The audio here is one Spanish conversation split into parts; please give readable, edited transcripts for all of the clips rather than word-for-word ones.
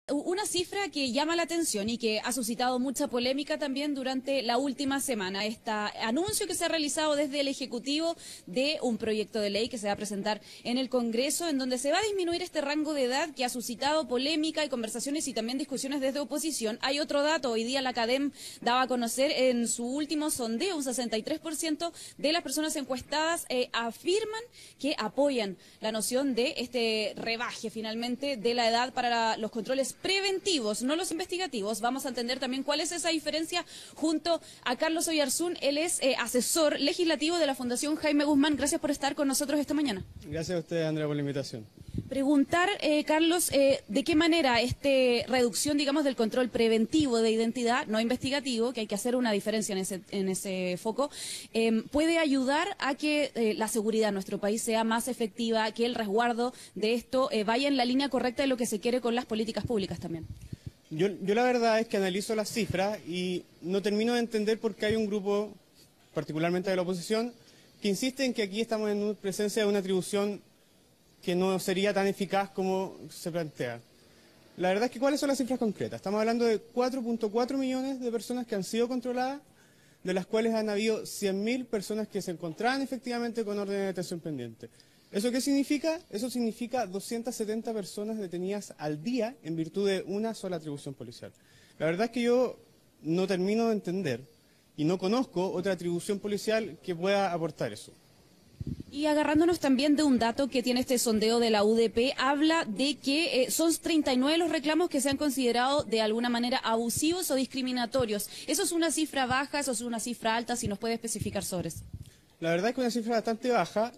una cifra que llama la atención y que ha suscitado mucha polémica también durante la última semana. Este anuncio que se ha realizado desde el Ejecutivo de un proyecto de ley que se va a presentar en el Congreso, en donde se va a disminuir este rango de edad que ha suscitado polémica y conversaciones y también discusiones desde oposición. Hay otro dato, hoy día la CADEM daba a conocer en su último sondeo, un 63% de las personas encuestadas afirman que apoyan la noción de este rebaje finalmente de la edad para los controles preventivos, no los investigativos. Vamos a entender también cuál es esa diferencia junto a Carlos Oyarzún. Él es asesor legislativo de la Fundación Jaime Guzmán. Gracias por estar con nosotros esta mañana. Gracias a usted, Andrea, por la invitación. Preguntar, Carlos, de qué manera esta reducción, digamos, del control preventivo de identidad, no investigativo, que hay que hacer una diferencia en ese foco, puede ayudar a que la seguridad en nuestro país sea más efectiva, que el resguardo de esto vaya en la línea correcta de lo que se quiere con las políticas públicas también. Yo la verdad es que analizo las cifras y no termino de entender por qué hay un grupo, particularmente de la oposición, que insiste en que aquí estamos en presencia de una atribución que no sería tan eficaz como se plantea. La verdad es que ¿cuáles son las cifras concretas? Estamos hablando de 4.4 millones de personas que han sido controladas, de las cuales han habido 100.000 personas que se encontraban efectivamente con orden de detención pendiente. ¿Eso qué significa? Eso significa 270 personas detenidas al día en virtud de una sola atribución policial. La verdad es que yo no termino de entender y no conozco otra atribución policial que pueda aportar eso. Y agarrándonos también de un dato que tiene este sondeo de la UDP, habla de que son 39 los reclamos que se han considerado de alguna manera abusivos o discriminatorios. ¿Eso es una cifra baja, eso es una cifra alta? Si nos puede especificar sobre eso. La verdad es que es una cifra bastante baja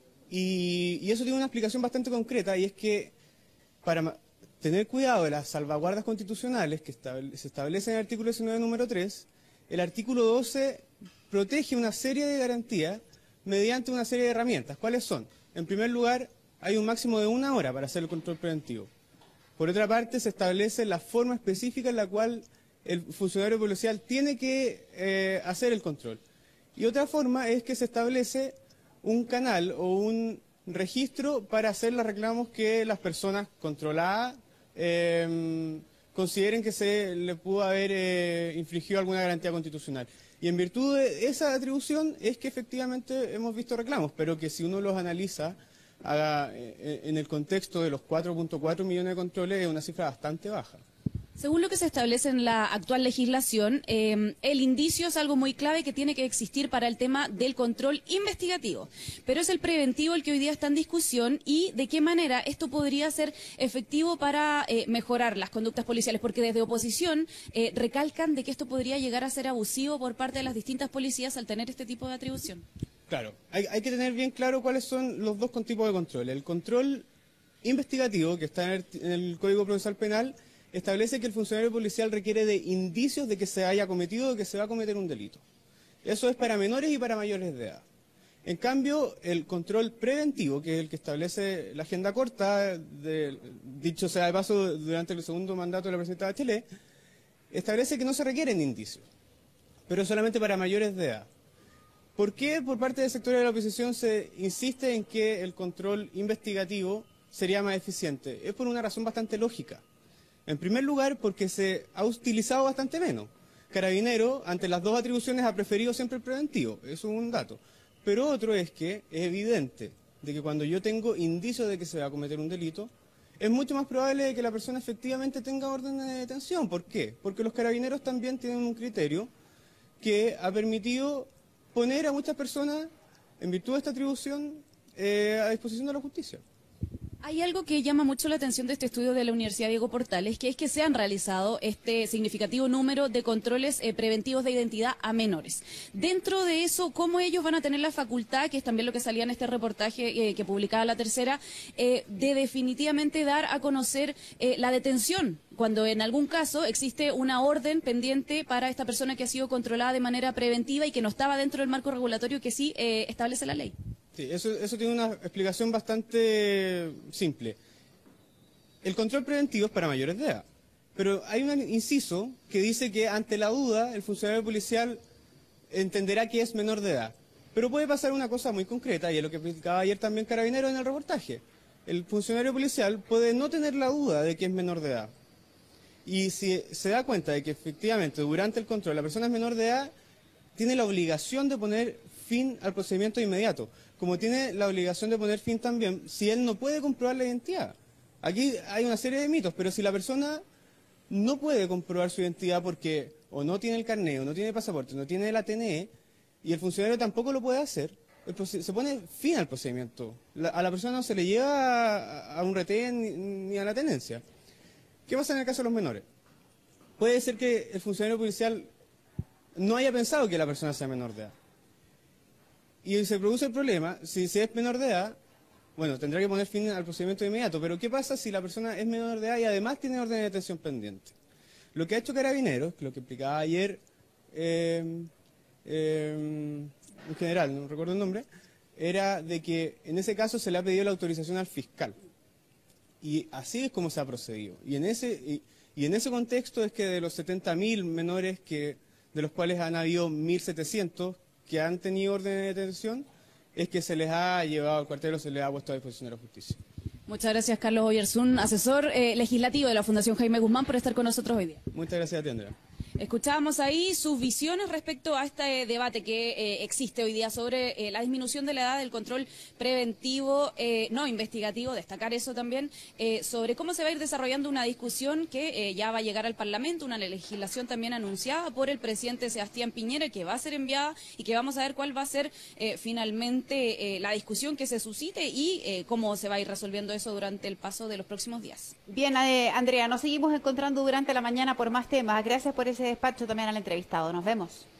y eso tiene una explicación bastante concreta, y es que para tener cuidado de las salvaguardas constitucionales que se establece en el artículo 19, número 3, el artículo 12 protege una serie de garantías mediante una serie de herramientas. ¿Cuáles son? En primer lugar, hay un máximo de 1 hora para hacer el control preventivo. Por otra parte, se establece la forma específica en la cual el funcionario policial tiene que hacer el control. Y otra forma es que se establece un canal o un registro para hacer los reclamos que las personas controladas consideren que se le pudo haber infligido alguna garantía constitucional. Y en virtud de esa atribución es que efectivamente hemos visto reclamos, pero que si uno los analiza en el contexto de los 4.4 millones de controles es una cifra bastante baja. Según lo que se establece en la actual legislación, el indicio es algo muy clave que tiene que existir para el tema del control investigativo. Pero es el preventivo el que hoy día está en discusión, y de qué manera esto podría ser efectivo para mejorar las conductas policiales, porque desde oposición recalcan de que esto podría llegar a ser abusivo por parte de las distintas policías al tener este tipo de atribución. Claro, hay que tener bien claro cuáles son los dos tipos de control. El control investigativo, que está en el Código Procesal Penal, establece que el funcionario policial requiere de indicios de que se haya cometido o que se va a cometer un delito. Eso es para menores y para mayores de edad. En cambio, el control preventivo, que es el que establece la agenda corta, dicho sea de paso, durante el segundo mandato de la presidenta Bachelet, establece que no se requieren indicios, pero solamente para mayores de edad. ¿Por qué por parte del sector de la oposición se insiste en que el control investigativo sería más eficiente? Es por una razón bastante lógica. En primer lugar, porque se ha utilizado bastante menos. Carabinero, ante las dos atribuciones, ha preferido siempre el preventivo, eso es un dato. Pero otro es que es evidente de que cuando yo tengo indicios de que se va a cometer un delito, es mucho más probable de que la persona efectivamente tenga orden de detención. ¿Por qué? Porque los carabineros también tienen un criterio que ha permitido poner a muchas personas, en virtud de esta atribución, a disposición de la justicia. Hay algo que llama mucho la atención de este estudio de la Universidad Diego Portales, que es que se han realizado este significativo número de controles preventivos de identidad a menores. Dentro de eso, ¿cómo ellos van a tener la facultad, que es también lo que salía en este reportaje que publicaba La Tercera, de definitivamente dar a conocer la detención, cuando en algún caso existe una orden pendiente para esta persona que ha sido controlada de manera preventiva y que no estaba dentro del marco regulatorio que sí establece la ley? Sí, eso tiene una explicación bastante simple. El control preventivo es para mayores de edad, pero hay un inciso que dice que ante la duda el funcionario policial entenderá que es menor de edad. Pero puede pasar una cosa muy concreta, y es lo que explicaba ayer también Carabineros en el reportaje. El funcionario policial puede no tener la duda de que es menor de edad, Y si se da cuenta de que efectivamente durante el control la persona es menor de edad, tiene la obligación de poner fin al procedimiento inmediato, como tiene la obligación de poner fin también si él no puede comprobar la identidad. Aquí hay una serie de mitos, pero si la persona no puede comprobar su identidad porque o no tiene el carnet, o no tiene el pasaporte, no tiene el ATNE, y el funcionario tampoco lo puede hacer, se pone fin al procedimiento. A la persona no se le lleva a un retén ni a la tenencia. ¿Qué pasa en el caso de los menores? Puede ser que el funcionario policial no haya pensado que la persona sea menor de edad. Y se produce el problema, si es menor de edad, bueno, tendrá que poner fin al procedimiento de inmediato, pero ¿qué pasa si la persona es menor de edad y además tiene orden de detención pendiente? Lo que ha hecho Carabineros, lo que explicaba ayer un general, no recuerdo el nombre, era de que en ese caso se le ha pedido la autorización al fiscal. Y así es como se ha procedido. Y en ese contexto es que de los 70.000 menores, de los cuales han habido 1.700 que han tenido orden de detención, es que se les ha llevado al cuartel o se les ha puesto a disposición de la justicia. Muchas gracias, Carlos Oyarzún, asesor legislativo de la Fundación Jaime Guzmán, por estar con nosotros hoy día. Muchas gracias a ti, Andrea. Escuchábamos ahí sus visiones respecto a este debate que existe hoy día sobre la disminución de la edad del control preventivo, no investigativo, destacar eso también, sobre cómo se va a ir desarrollando una discusión que ya va a llegar al Parlamento, una legislación también anunciada por el presidente Sebastián Piñera, que va a ser enviada y que vamos a ver cuál va a ser finalmente la discusión que se suscite y cómo se va a ir resolviendo eso durante el paso de los próximos días. Bien, Andrea, nos seguimos encontrando durante la mañana por más temas. Gracias por ese despacho también al entrevistado. Nos vemos.